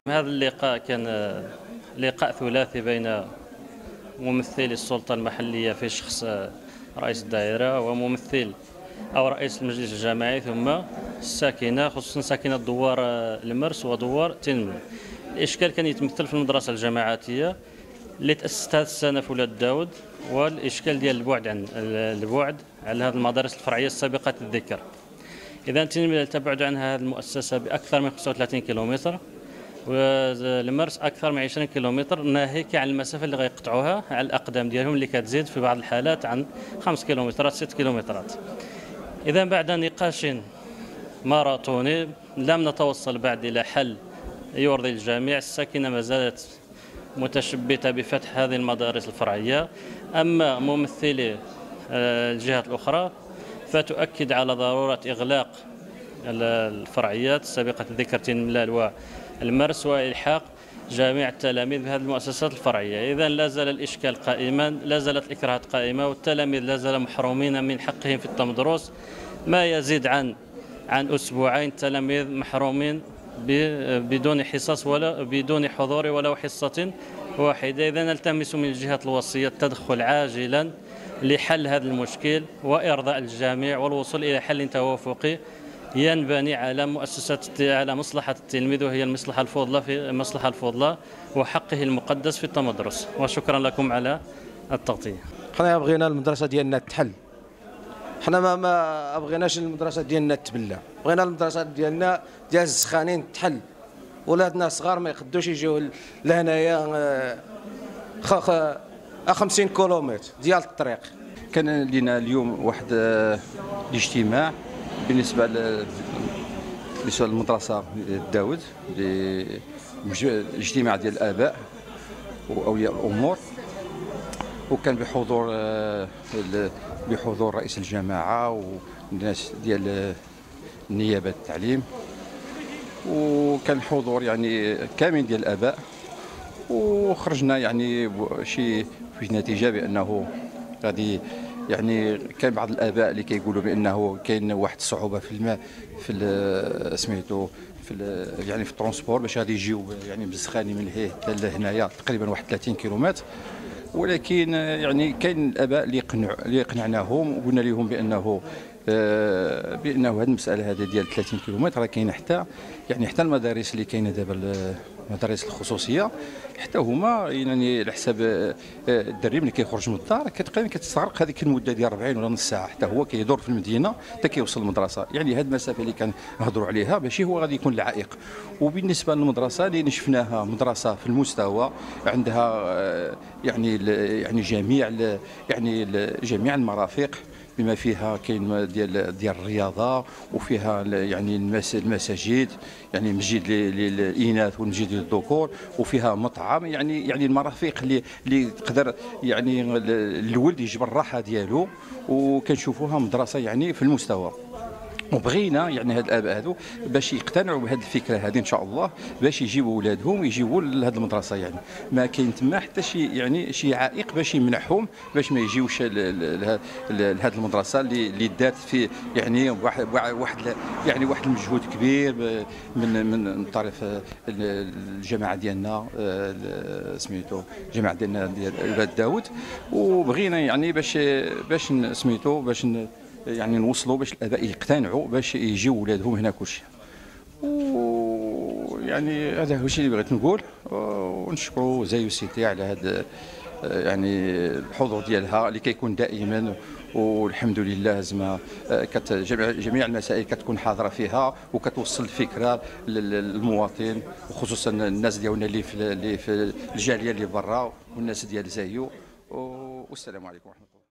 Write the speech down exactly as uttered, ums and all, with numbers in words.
هذا اللقاء كان لقاء ثلاثي بين ممثلي السلطة المحلية في شخص رئيس الدائرة وممثل أو رئيس المجلس الجماعي ثم الساكنة، خصوصا ساكنة دوار المرس ودوار تنمل. الإشكال كان يتمثل في المدرسة الجماعاتية اللي تأسست هذه السنة في ولاد داود، والإشكال ديال البعد عن البعد على هذه المدارس الفرعية السابقة الذكر. إذا تنمل تبعد عنها هذه المؤسسة بأكثر من خمسة وثلاثين كيلومتر، والمرس اكثر من عشرين كيلومتر، ناهيك عن المسافه اللي غيقطعوها على الاقدام ديالهم اللي كتزيد في بعض الحالات عن خمس كيلومترات ست كيلومترات. اذا بعد نقاش ماراثوني لم نتوصل بعد الى حل يرضي الجميع. الساكنه ما زالت متشبته بفتح هذه المدارس الفرعيه، اما ممثلي الجهات الاخرى فتؤكد على ضروره اغلاق الفرعيات السابقه الذكر تنملال المرس والحاق جميع التلاميذ بهذه المؤسسات الفرعيه. اذا لا زال الاشكال قائما، لا زالت الاكراهات قائمه، والتلاميذ لا زالوا محرومين من حقهم في التمدرس. ما يزيد عن عن اسبوعين التلاميذ محرومين بدون حصص ولا بدون حضور ولو حصه واحده. اذا نلتمس من الجهات الوصيه التدخل عاجلا لحل هذا المشكل وارضاء الجميع والوصول الى حل توافقي ينبني على مؤسسة على مصلحة التلميذ، وهي المصلحة الفضلى في المصلحة الفضلى وحقه المقدس في التمدرس. وشكرا لكم على التغطية. حنا بغينا المدرسة ديالنا تحل، حنا ما ما بغيناش المدرسة ديالنا تبلى، بغينا المدرسة ديالنا ديال السخانين تحل. ولادنا صغار ما يقدوش يجيو لهنايا خمسين كيلومتر ديال الطريق. كان لنا اليوم واحد الاجتماع بالنسبه بالنسبه للمدرسه داود، الاجتماع ديال الاباء واولياء الامور، وكان بحضور بحضور رئيس الجماعه والناس ديال نيابه التعليم، وكان حضور يعني كامل ديال الاباء، وخرجنا يعني شي في نتيجه بانه غادي يعني كاين بعض الاباء اللي كيقولوا بانه كاين واحد الصعوبه في الماء في سميتو في يعني في الترونسبور باش غادي يجيو يعني بزخاني من لهيه حتى لهنايا تقريبا واحد ثلاثين كيلومتر. ولكن يعني كاين الاباء اللي قنع اللي قنعناهم وقلنا لهم بانه آه بانه هذه المساله هذه ديال ثلاثين كيلومتر راه كاين حتى يعني حتى المدارس اللي كاينه دابا المدارس الخصوصيه حتى هما يعني على حساب الدري ملي كيخرج من الدار تقريبا كتستغرق هذيك المده ديال أربعين ولا نص ساعه حتى هو كيدور في المدينه حتى كيوصل للمدرسه. يعني هذه المسافه اللي كنهضروا عليها ماشي هو غادي يكون العائق. وبالنسبه للمدرسه اللي شفناها مدرسه في المستوى عندها يعني يعني جميع يعني جميع المرافق بما فيها كاين ديال ديال الرياضه، وفيها يعني المساجد يعني مسجد للاناث والمسجد للذكور، وفيها مطعم يعني يعني المرافق اللي اللي تقدر يعني الولد يجبر الراحه ديالو، وكنشوفوها مدرسه يعني في المستوى. وبغينا يعني هاد الاباء هادو باش يقتنعوا بهذه الفكره هذه ان شاء الله، باش يجيبوا اولادهم يجيبوا لهذه المدرسه. يعني ما كاين تما حتى شي يعني شي عائق باش يمنعهم باش ما يجيوش لهذه المدرسه اللي اللي دات في يعني واحد واحد يعني واحد المجهود كبير من من طرف الجماعه ديالنا سميتو الجماعه ديالنا ديال ولاد داود. وبغينا يعني باش باش سميتو باش يعني نوصلوا باش الاباء يقتنعوا باش يجيو ولادهم هنا كلشي. ويعني هذا هو الشيء اللي بغيت نقول، ونشكروا زايو سيتي على هذا يعني الحضور ديالها اللي كيكون دائما، والحمد لله زعما جميع المسائل كتكون حاضره فيها وكتوصل الفكره للمواطن، وخصوصا الناس ديالنا اللي في اللي في الجاليه اللي برا والناس ديال زايو. والسلام عليكم ورحمه الله.